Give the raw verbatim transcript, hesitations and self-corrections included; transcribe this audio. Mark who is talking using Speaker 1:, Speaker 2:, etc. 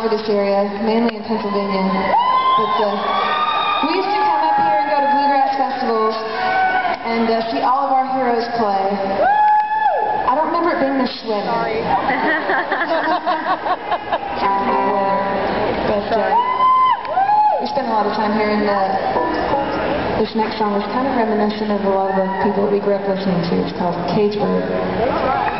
Speaker 1: over this area, mainly in Pennsylvania. But uh, we used to come up here and go to bluegrass festivals and uh, see all of our heroes play. I don't remember it being this sweaty.
Speaker 2: Sorry.
Speaker 1: But uh, we spent a lot of time here, and uh, this next song is kind of reminiscent of a lot of the people that we grew up listening to. It's called Cage Bird.